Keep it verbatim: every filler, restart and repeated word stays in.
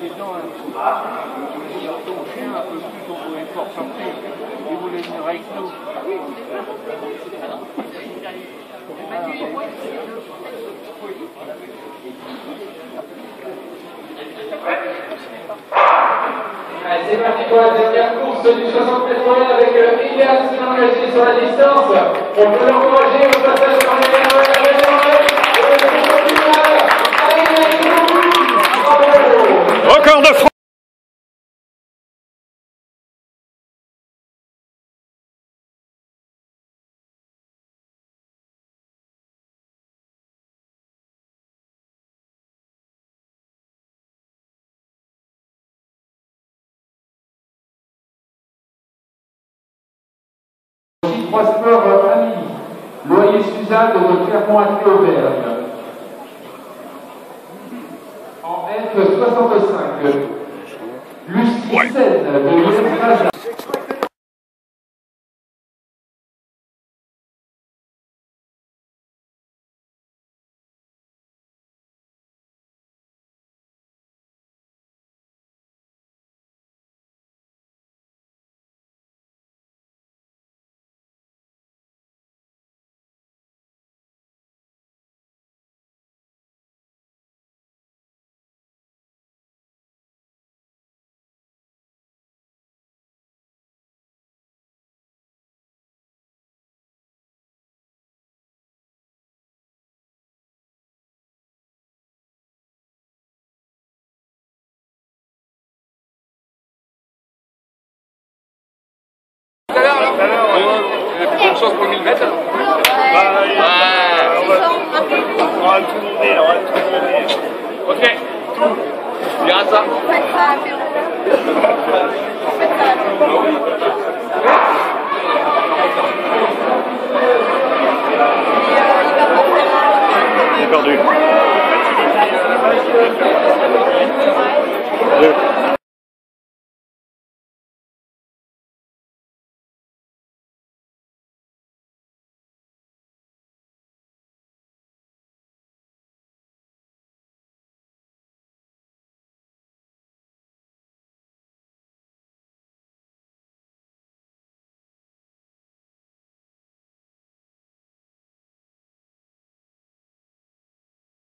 les dents, ton chien un peu plus, on pouvait fort sortir. Il voulait venir avec nous. Allez, c'est parti pour la dernière course du soixante mètres avec Ilias qui est engagé sur la distance. On peut l'encourager au passage par les verres. Record de France. Prosper Ami, Loyer Suzanne de Clermont-Auvergne. En F soixante-cinq, Lucie Seine de Liège. Bonne chance pour le mille mètres alors. On va tout demander, on va tout demander. Ok, tout. On verra ça.